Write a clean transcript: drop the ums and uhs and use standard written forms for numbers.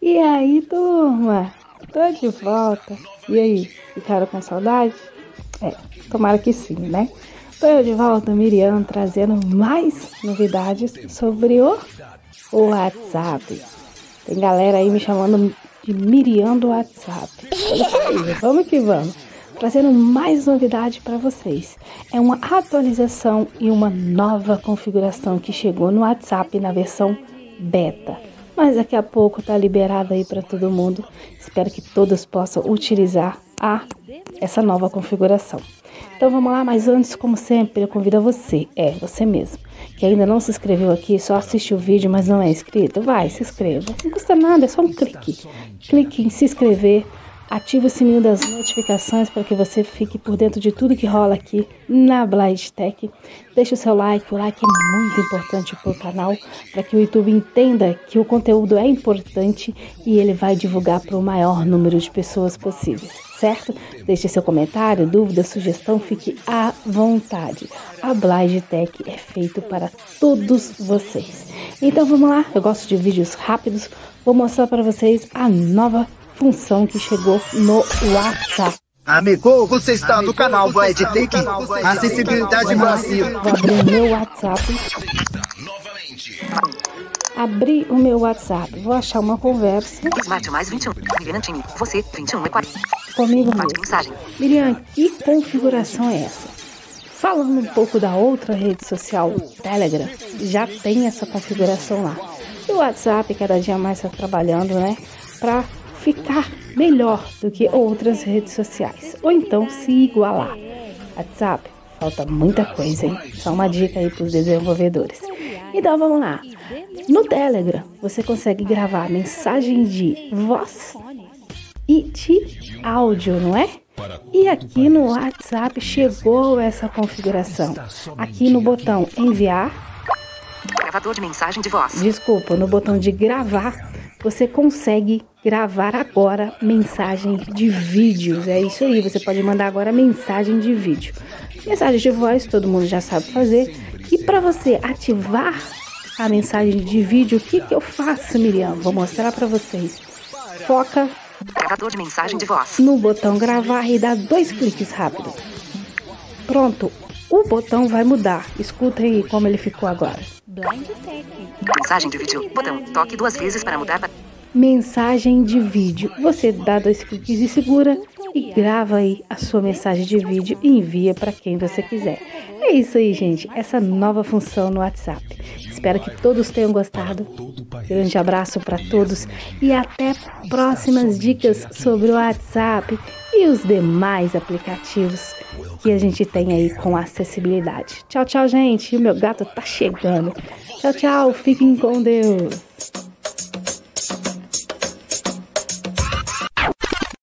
E aí, turma? Tô de volta. E aí, ficaram com saudade? Tomara que sim, né? Tô eu de volta, Miriam, trazendo mais novidades sobre o WhatsApp. Tem galera aí me chamando de Miriam do WhatsApp. É isso aí, vamos que vamos. Trazendo mais novidade para vocês. É uma atualização e uma nova configuração que chegou no WhatsApp na versão beta. Mas daqui a pouco tá liberado aí para todo mundo. Espero que todos possam utilizar essa nova configuração. Então vamos lá, mas antes, como sempre, eu convido a você, você mesmo, que ainda não se inscreveu aqui, só assiste o vídeo, mas não é inscrito, vai, se inscreva. Não custa nada, é só um clique. Clique em se inscrever. Ative o sininho das notificações para que você fique por dentro de tudo que rola aqui na Blind Tech. Deixe o seu like, o like é muito importante para o canal, para que o YouTube entenda que o conteúdo é importante e ele vai divulgar para o maior número de pessoas possíveis, certo? Deixe seu comentário, dúvida, sugestão, fique à vontade. A Blind Tech é feito para todos vocês. Então vamos lá, eu gosto de vídeos rápidos, vou mostrar para vocês a nova função que chegou no WhatsApp. Amigo, você está no canal Blind Tech, acessibilidade Brasil. Vou abrir o meu WhatsApp. Abri o meu WhatsApp. Vou achar uma conversa. Smart mais 21. Miriam Time. Você, 21 e 40. Comigo mesmo. Mensagem. Miriam, que configuração é essa? Falando um pouco da outra rede social, Telegram, já tem essa configuração lá. E o WhatsApp cada dia mais está trabalhando, né? Para ficar melhor do que outras redes sociais, ou então se igualar. WhatsApp, falta muita coisa, hein? Só uma dica aí para os desenvolvedores. Então vamos lá. No Telegram, você consegue gravar mensagem de voz e de áudio, não é? E aqui no WhatsApp chegou essa configuração. Aqui no botão enviar, gravador de mensagem de voz. Desculpa, no botão de gravar, você consegue gravar agora mensagem de vídeos. É isso aí, você pode mandar agora mensagem de vídeo. Mensagem de voz, todo mundo já sabe fazer. E para você ativar a mensagem de vídeo, o que eu faço, Miriam? Vou mostrar para vocês. Foca gravador de mensagem de voz no botão gravar e dá 2 cliques rápido. Pronto, o botão vai mudar. Escuta aí como ele ficou agora. Mensagem de vídeo. Botão. Toque 2 vezes para mudar para mensagem de vídeo. Você dá 2 cliques e segura e grava aí a sua mensagem de vídeo e envia para quem você quiser. É isso aí, gente. Essa nova função no WhatsApp. Espero que todos tenham gostado. Grande abraço para todos e até próximas dicas sobre o WhatsApp e os demais aplicativos que a gente tem aí com acessibilidade. Tchau, tchau, gente. O meu gato tá chegando. Tchau, tchau. Fiquem com Deus.